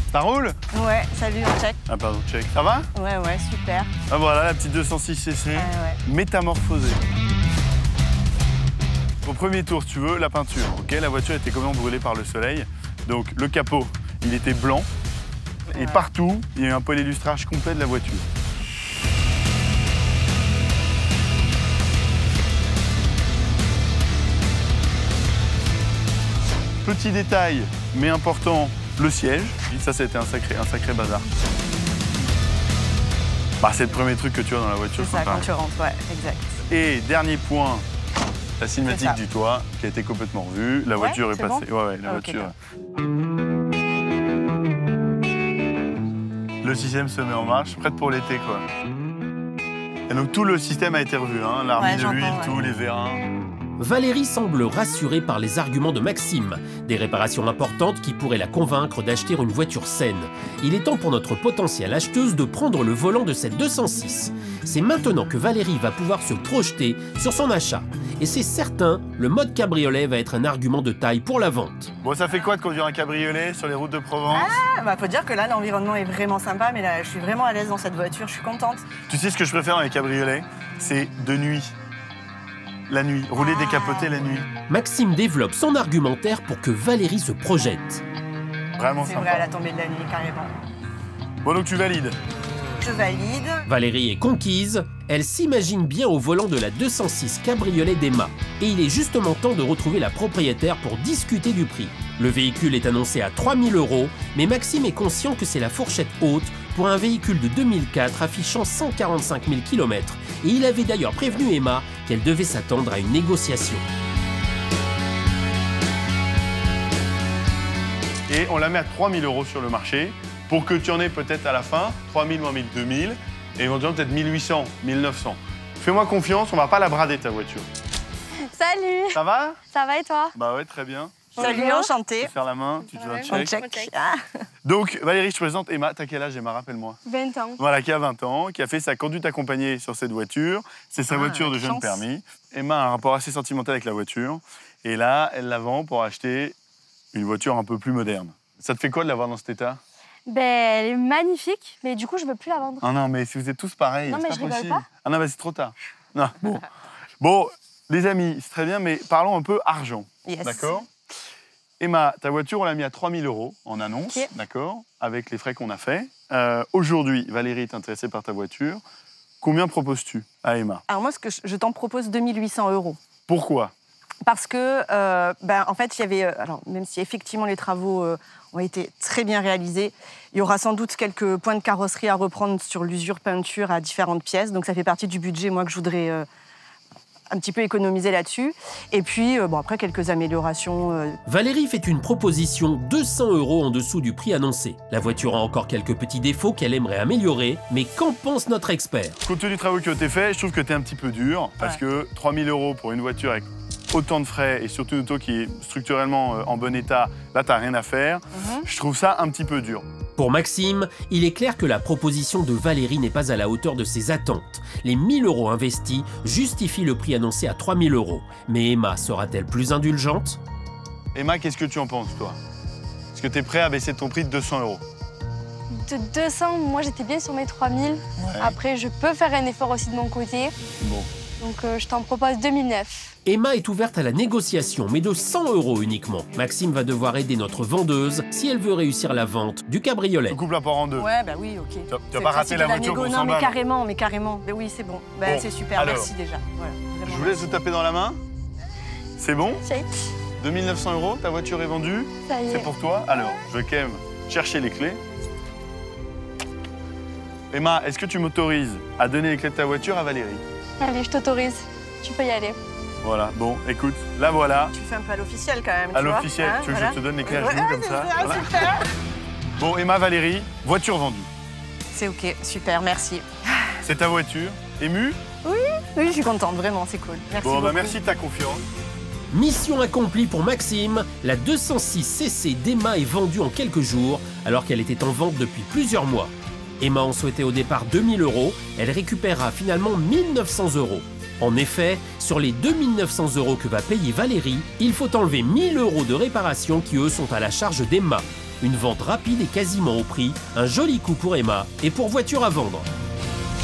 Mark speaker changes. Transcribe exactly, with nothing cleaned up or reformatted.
Speaker 1: Ça roule?
Speaker 2: Ouais, salut, on check.
Speaker 1: Ah pardon, check. Ça va?
Speaker 2: Ouais, ouais, super.
Speaker 1: Ah voilà, la petite deux cent six C C,
Speaker 2: Ouais, ouais.
Speaker 1: métamorphosée. Au premier tour, si tu veux, la peinture. Ok, la voiture était complètement brûlée par le soleil. Donc le capot, il était blanc. Et
Speaker 2: Ouais.
Speaker 1: partout, il y a eu un polyillustrage complet de la voiture. Petit détail, mais important, le siège. Ça, c'était un sacré, un sacré bazar. Bah, c'est le premier truc que tu as dans la voiture.
Speaker 2: C'est ça,
Speaker 1: sympa.
Speaker 2: quand tu rentres, ouais, exact.
Speaker 1: Et dernier point, la cinématique
Speaker 2: ça.
Speaker 1: du toit qui a été complètement revue. La
Speaker 2: Ouais,
Speaker 1: voiture est
Speaker 2: c'est
Speaker 1: passée.
Speaker 2: bon
Speaker 1: Ouais, ouais, la
Speaker 2: Ah, ok,
Speaker 1: voiture. Le système se met en marche, prête pour l'été, quoi. Et donc tout le système a été revu, hein, l'armée
Speaker 2: Ouais,
Speaker 1: de
Speaker 2: j'entends,
Speaker 1: l'huile,
Speaker 2: ouais.
Speaker 1: tout, les vérins.
Speaker 3: Valérie semble rassurée par les arguments de Maxime, des réparations importantes qui pourraient la convaincre d'acheter une voiture saine. Il est temps pour notre potentielle acheteuse de prendre le volant de cette deux cent six. C'est maintenant que Valérie va pouvoir se projeter sur son achat. Et c'est certain, le mode cabriolet va être un argument de taille pour la vente.
Speaker 1: Bon, ça fait quoi de conduire un cabriolet sur les routes de Provence?
Speaker 2: Ah, bah, faut dire que là, l'environnement est vraiment sympa, mais là, je suis vraiment à l'aise dans cette voiture, je suis contente.
Speaker 1: Tu sais ce que je préfère dans les cabriolets? C'est de nuit. La nuit, rouler
Speaker 2: Ah.
Speaker 1: décapoté la nuit.
Speaker 3: Maxime développe son argumentaire pour que Valérie se projette.
Speaker 1: Vraiment
Speaker 2: C'est
Speaker 1: sympa.
Speaker 2: vrai, à la tombée de la nuit, carrément.
Speaker 1: Bon, donc tu valides.
Speaker 2: Je valide.
Speaker 3: Valérie est conquise, elle s'imagine bien au volant de la deux cent six cabriolet d'Emma. Et il est justement temps de retrouver la propriétaire pour discuter du prix. Le véhicule est annoncé à trois mille euros, mais Maxime est conscient que c'est la fourchette haute pour un véhicule de deux mille quatre affichant cent quarante-cinq mille kilomètres. Et il avait d'ailleurs prévenu Emma qu'elle devait s'attendre à une négociation.
Speaker 1: Et on la met à trois mille euros sur le marché pour que tu en aies peut-être à la fin trois mille, moins mille, deux mille et éventuellement peut-être mille huit cents, mille neuf cents. Fais-moi confiance, on va pas la brader ta voiture.
Speaker 4: Salut,
Speaker 1: Ça va?
Speaker 4: ça va et toi?
Speaker 1: Bah ouais, très bien.
Speaker 2: Salut,
Speaker 4: Bonjour.
Speaker 2: enchantée.
Speaker 1: Tu te faire la main, tu te fais un
Speaker 2: On
Speaker 1: check.
Speaker 2: check.
Speaker 4: On check.
Speaker 2: Ah.
Speaker 1: Donc Valérie, je te présente Emma, t'as quel âge Emma, rappelle-moi?
Speaker 4: vingt ans.
Speaker 1: Voilà, qui a vingt ans, qui a fait sa conduite accompagnée sur cette voiture. C'est sa
Speaker 2: Ah,
Speaker 1: voiture de
Speaker 2: quelle
Speaker 1: jeune
Speaker 2: chance.
Speaker 1: permis. Emma a un rapport assez sentimental avec la voiture. Et là, elle la vend pour acheter une voiture un peu plus moderne. Ça te fait quoi de l'avoir dans cet état?
Speaker 4: Ben, elle est magnifique, mais du coup, je veux plus la vendre.
Speaker 1: Ah non, mais si vous êtes tous pareils,
Speaker 4: Non,
Speaker 1: c'est
Speaker 4: mais
Speaker 1: pas
Speaker 4: je rigole
Speaker 1: possible.
Speaker 4: pas.
Speaker 1: Ah non, mais c'est trop tard. Non, bon. Bon, les amis, c'est très bien, mais parlons un peu argent.
Speaker 2: Yes.
Speaker 1: D'accord? Emma, ta voiture, on l'a mis à trois mille euros en annonce,
Speaker 4: Ok.
Speaker 1: d'accord? Avec les frais qu'on a fait. Euh, Aujourd'hui, Valérie est intéressée par ta voiture. Combien proposes-tu à Emma?
Speaker 2: Alors moi, ce que je, je t'en propose deux mille huit cents euros.
Speaker 1: Pourquoi?
Speaker 2: Parce que, euh, ben, en fait, il y avait, euh, alors même si effectivement les travaux euh, ont été très bien réalisés, il y aura sans doute quelques points de carrosserie à reprendre sur l'usure peinture à différentes pièces. Donc ça fait partie du budget, moi, que je voudrais euh, un petit peu économiser là-dessus. Et puis, euh, bon, après, quelques améliorations. euh,
Speaker 3: Valérie fait une proposition deux cents euros en dessous du prix annoncé. La voiture a encore quelques petits défauts qu'elle aimerait améliorer, mais qu'en pense notre expert?
Speaker 1: Compte tenu du travail qui a été fait, je trouve que tu es un petit peu dur. Parce
Speaker 2: Ouais.
Speaker 1: que trois mille euros pour une voiture avec autant de frais et surtout une auto qui est structurellement euh, en bon état, là, tu n'as rien à faire.
Speaker 2: Mhm.
Speaker 1: Je trouve ça un petit peu dur.
Speaker 3: Pour Maxime, il est clair que la proposition de Valérie n'est pas à la hauteur de ses attentes. Les mille euros investis justifient le prix annoncé à trois mille euros. Mais Emma sera-t-elle plus indulgente?
Speaker 1: Emma, qu'est-ce que tu en penses, toi? Est-ce que tu es prêt à baisser ton prix de deux cents euros?
Speaker 4: De deux cents, moi, j'étais bien sur mes trois mille. Après, je peux faire un effort aussi de mon côté.
Speaker 1: Bon.
Speaker 4: Donc, euh, je t'en propose deux mille neuf.
Speaker 3: Emma est ouverte à la négociation, mais de cent euros uniquement. Maxime va devoir aider notre vendeuse si elle veut réussir la vente du cabriolet.
Speaker 1: Je coupe la part en deux.
Speaker 2: Ouais, bah oui, ok.
Speaker 1: Tu vas- tu vas
Speaker 2: C'est
Speaker 1: pas
Speaker 2: le
Speaker 1: rater
Speaker 2: principe
Speaker 1: la
Speaker 2: de
Speaker 1: voiture
Speaker 2: négo.
Speaker 1: pour
Speaker 2: Non,
Speaker 1: cent
Speaker 2: mais
Speaker 1: balles.
Speaker 2: carrément, mais carrément. Mais oui, c'est bon. Bah,
Speaker 1: Bon,
Speaker 2: c'est super,
Speaker 1: alors.
Speaker 2: merci déjà. Voilà, vraiment
Speaker 1: Je vous laisse vous taper dans la main. C'est bon?
Speaker 4: Check.
Speaker 1: deux mille neuf cents euros, ta voiture est vendue.
Speaker 4: Ça y
Speaker 1: C'est
Speaker 4: est.
Speaker 1: pour toi. Alors, je vais chercher les clés. Emma, est-ce que tu m'autorises à donner les clés de ta voiture à Valérie?
Speaker 4: Allez, je t'autorise. Tu peux y aller.
Speaker 1: Voilà, bon, écoute, la voilà.
Speaker 2: Tu fais un peu à l'officiel quand même.
Speaker 1: À
Speaker 2: tu vois,
Speaker 1: l'officiel,
Speaker 2: hein,
Speaker 1: tu veux
Speaker 2: voilà.
Speaker 1: que je te donne les clés à
Speaker 2: Ouais,
Speaker 1: genoux comme
Speaker 2: c'est
Speaker 1: ça?
Speaker 2: ça,
Speaker 1: Voilà.
Speaker 2: super.
Speaker 1: Bon, Emma, Valérie, voiture vendue.
Speaker 2: C'est ok, super, merci.
Speaker 1: C'est ta voiture. Émue?
Speaker 2: Oui, je suis contente, vraiment, c'est cool. Merci
Speaker 1: Bon, bah
Speaker 2: beaucoup.
Speaker 1: merci de ta confiance.
Speaker 3: Mission accomplie pour Maxime, la deux cent six C C d'Emma est vendue en quelques jours alors qu'elle était en vente depuis plusieurs mois. Emma en souhaitait au départ deux mille euros, elle récupérera finalement mille neuf cents euros. En effet, sur les deux mille neuf cents euros que va payer Valérie, il faut enlever mille euros de réparation qui eux sont à la charge d'Emma. Une vente rapide et quasiment au prix, un joli coup pour Emma et pour voiture à vendre.